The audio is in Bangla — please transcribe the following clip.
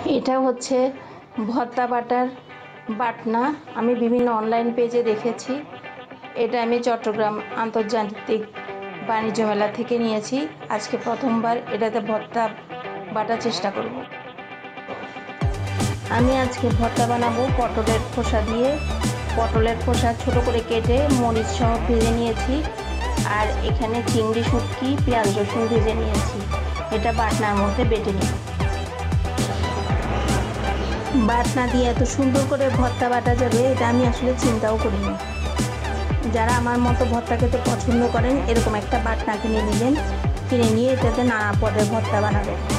এটা হচ্ছে ভর্তা বাটার বাটনা। আমি বিভিন্ন অনলাইন পেজে দেখেছি। এটা আমি চট্টগ্রাম আন্তর্জাতিক বাণিজ্য মেলা থেকে নিয়েছি। আজকে প্রথমবার এটাতে ভর্তা বাটার চেষ্টা করব। আমি আজকে ভর্তা বানাবো পটলের খোসা দিয়ে। পটলের খোসা ছোট করে কেটে মরিচ সহ ভেজে নিয়েছি, আর এখানে চিংড়ি শুটকি, পেঁয়াজ রসুন ভেজে নিয়েছি। এটা বাটনার মধ্যে বেটে নিব। বাটনা দিয়ে এত সুন্দর করে ভর্তা বাটা যাবে এটা আমি আসলে চিন্তাও করিনি। যারা আমার মতো ভর্তা খেতে পছন্দ করেন এরকম একটা বাটনা কিনে নিলেন, কিনে নিয়ে এটাতে নানা পদের ভর্তা বানাবেন।